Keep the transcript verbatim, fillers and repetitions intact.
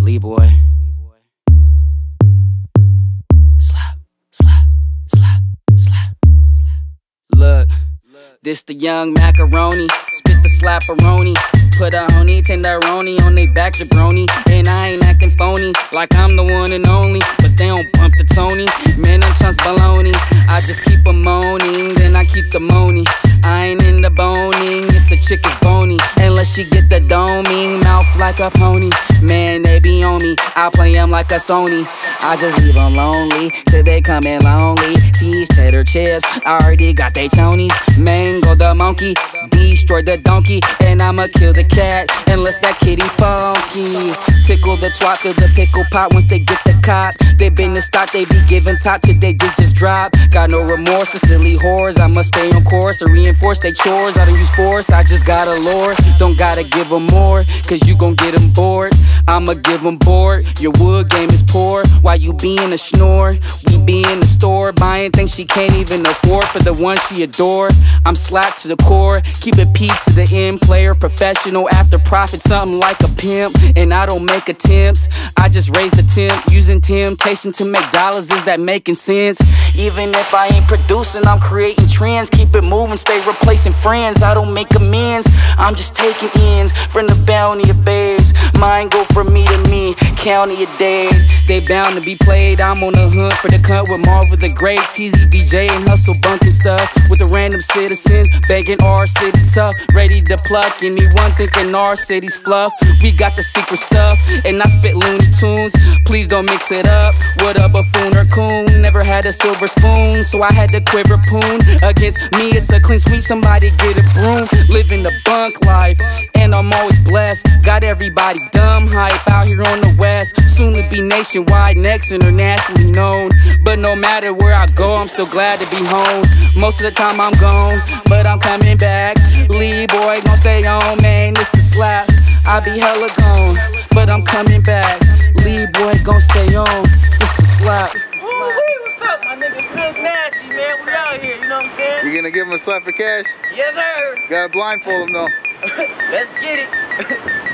LeeBoy. Slap, slap, slap, slap, slap. Look, this the young macaroni. Spit the slapperoni. Put a honey tenderoni on they back jabroni. And I ain't acting phony like I'm the one and only, but they don't bump the Tony. Man, them chunks baloney. I just keep a moaning, then I keep the money. I ain't in the boning if the chick is bony, unless she get the doming mouth like a pony. Man, they be on me, I play them like a Sony. I just leave them lonely till they come in lonely. Cheese, cheddar chips, I already got they chonies. Mango the monkey, destroy the donkey, and I'ma kill the cat unless that kitty funky. Tickle the twat, fill the pickle pot once they get the cop. They been the stock, they be giving top till they just just drop. Got no remorse for silly whores, I must stay on course or reinforce they chores. I don't use force, I just got a lure. Don't gotta give them more, cause you gon' get them bored. I'ma give them bored, your wood game is poor. While you be in a snore, we be in the store buying things she can't even afford for the one she adore. I'm slapped to the core, keep it P to the end. Player, professional, after profit, something like a pimp. And I don't make attempts, I just raise the temp. Using temptation to make dollars, is that making sense? Even if I ain't producing, I'm creating trends. Keep it moving, stay replacing friends. I don't make amends, I'm just taking ends from the bounty of babes. Mine go from me to me, county of days. They bound to be played, I'm on the hunt for the cunt with Marvel the Great. T Z B J and hustle bunking stuff with the random citizens, begging our city tough, ready to pluck anyone thinking our city's fluff. We got the secret stuff, and I spit Looney Tunes. Please don't mix it up with a buffoon or coon. Never had a silver spoon, so I had to quiver poon. Against me it's a clean sweep, somebody get a broom. Living the bunk life, and I'm always blessed. Got everybody dumb hype out here on the west. Soon to be nationwide, next internationally known. But no matter where I go, I'm still glad to be home. Most of the time I'm gone, but I'm coming back. LeeBoy gon' stay on, man, this the slap. I be hella gone, but I'm coming back. LeeBoy gon' stay on, this the slap. What's up, my nigga? Good nasty, man. We out here, you know what I'm saying? You gonna give him a slap for cash? Yes, sir. Gotta blindfold him though. Let's get it.